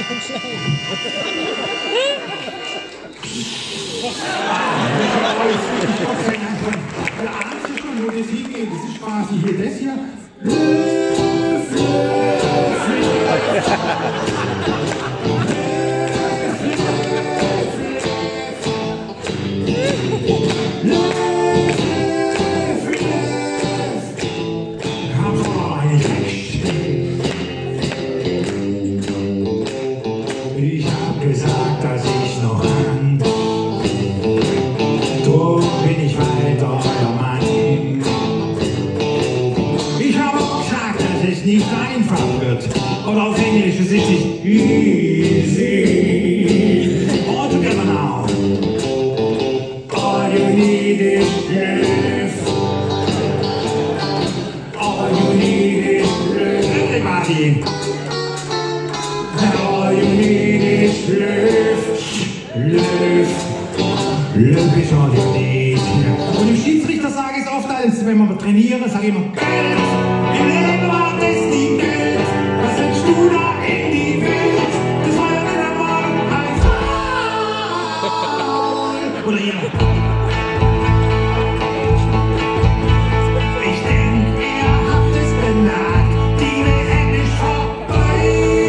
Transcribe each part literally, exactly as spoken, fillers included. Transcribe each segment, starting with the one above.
Da ahnst du schon, wo das hingeht. Das ist quasi hier das hier. Ich hab gesagt, dass ich noch an. Drum bin ich weiter euer Mann. Ich habe auch gesagt, dass es nicht einfach wird. Oder auf Englisch, es ist nicht easy. All together now. All you need is love. All you need is love. Everybody. All you need is love. Love. Love is all you need. Und dem Schiedsrichter sage ich es oft, als wenn man trainiere, sage ich immer Geld. Im Leben war das nie Geld. Was setzt du da in die Welt? Das war ja nicht einmal ein Fall. Oder ihr? Ich denke, ihr habt es bemerkt. Die Welt ist vorbei.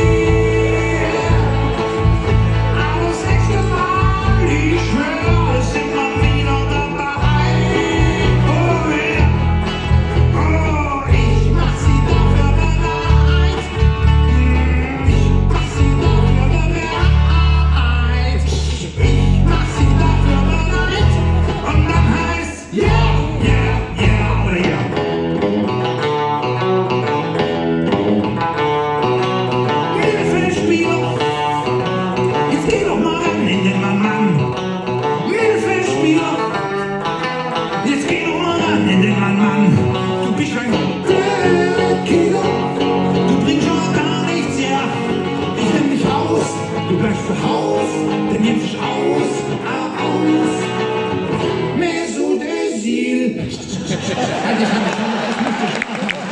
Aber das nächste Mal, ich schwöre, sind wir wieder dabei. Oh yeah. Oh, ich mach sie dafür bereit. Ich mach sie dafür bereit. Ich mach sie dafür bereit. Und dann heißt yeah, yeah, yeah oder yeah. Mittelfeldspieler, jetzt geh doch mal ran in den Mann, Mann. Mittelfeldspieler, jetzt geh doch mal ran in den Mann, Mann. Du bist ein Killer, du bringst schon gar nichts her. Ich nehm dich raus, du bleibst zu Haus, dann nimm dich aus, ah, aus. Mais so desil. Halt, ich hab das musste ich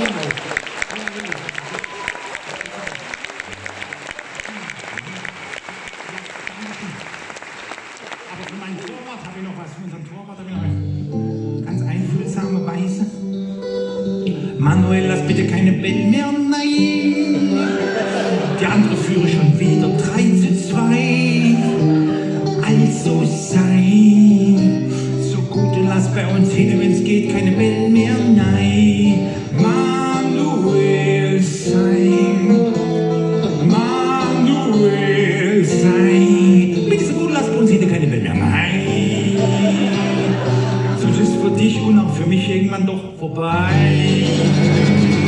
Aber für meinen Torwart habe ich noch was. Für unseren Torwart habe ich noch eine ganz einfühlsame Weise. Manuel, lass bitte keine Bälle mehr, nein. Der andere führe schon wieder drei zu zwei. Also sei so gut und lass bei uns hin, wenn's geht, keine Bälle mehr, nein. Manuel sei, Manuel sei. Bitte so gut, lass bei uns hin, keine Bälle mehr, nein. Sonst ist für dich und auch für mich irgendwann doch vorbei.